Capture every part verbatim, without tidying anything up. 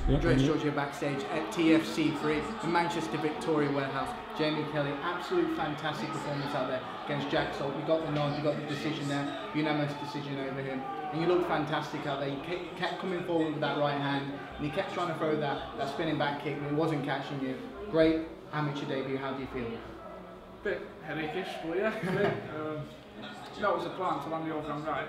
Yeah, Andreas Georgia backstage at T F C three, the Manchester Victoria Warehouse. Jamie Kelly, absolute fantastic performance out there against Jack Salt. You got the nod, you got the decision there, unanimous decision over him. And you looked fantastic out there. You kept coming forward with that right hand, and you kept trying to throw that, that spinning back kick, but it wasn't catching you. Great amateur debut, how do you feel? Bit headachy, but yeah. um, that was the plan, to land the overhand right.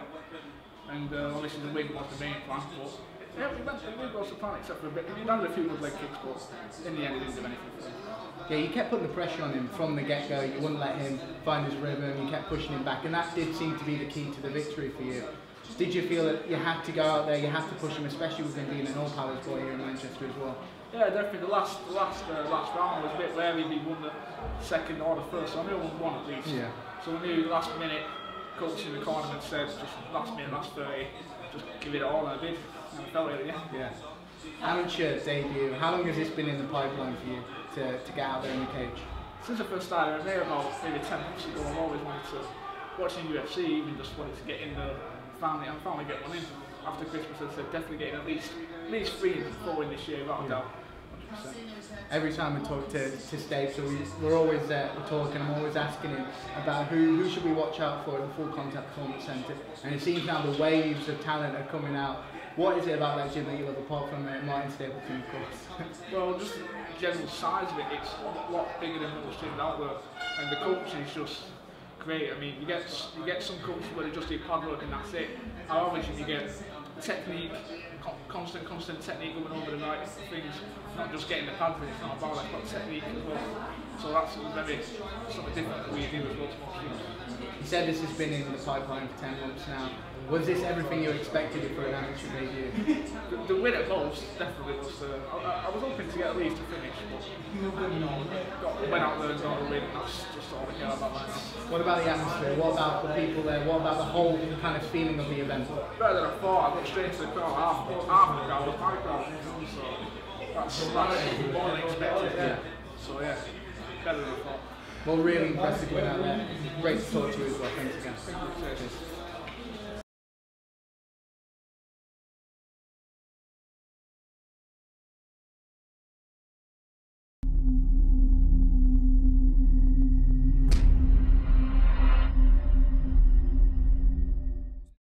And uh, obviously the win was the main plan, but yeah, we went, the win was the plan except for a bit. He landed a few good leg kicks, but in the end he didn't do anything for him. Yeah, you kept putting the pressure on him from the get-go. You wouldn't let him find his rhythm. You kept pushing him back, and that did seem to be the key to the victory for you. Did you feel that you had to go out there, you had to push him, especially with him being an all-powers boy here in Manchester as well? Yeah, definitely. The last, the last, uh, last round was a bit wary if he won the second or the first. So I knew I won one at least. Yeah. So I knew last minute, coach in the corner had said, just last minute, last thirty, just give it all, and I did. And I felt it, yeah. Yeah. Amateur debut. How long has this been in the pipeline for you to, to get out there in the cage? Since I first started, I made about maybe ten months ago. I've always wanted to watching U F C, even just wanted to get in the family and finally get one in. After Christmas, I said definitely getting at least at least three and four in this year, without a doubt. one hundred percent. Every time we talk to, to Stave, so we, we're always uh, we're talking, I'm always asking him about who, who should we watch out for at the Full Contact Performance Centre. And it seems now the waves of talent are coming out. What is it about that gym that you love, apart from uh, Martin Stapleton, of course? Well, just the general size of it, it's a lot bigger than most gyms out there. And the coaching is just great. I mean, you get you get some coaches where they just do pad work and that's it. However, you get technique, constant, constant technique going over the right things, not just getting the pads in. It's not about that, but technique as well. So that's very something different that we do as well to most gyms. You said this has been in the pipeline for ten months now. Was this everything you expected for an amateur debut? the, the win at most definitely was. Uh, I, I was hoping to get at least a finish, but you know, got, went out there and got a win. That's just all I care about. That. What about the atmosphere? What about the people there? What about the whole kind of feeling of the event? Better than I thought. I got straight to the crowd. Half, half of the crowd was my crowd. So that's, that's more than expected. Yeah. So yeah, better than I thought. Well, really impressive win out there. Great to talk to you as well. Thanks again. Thank you.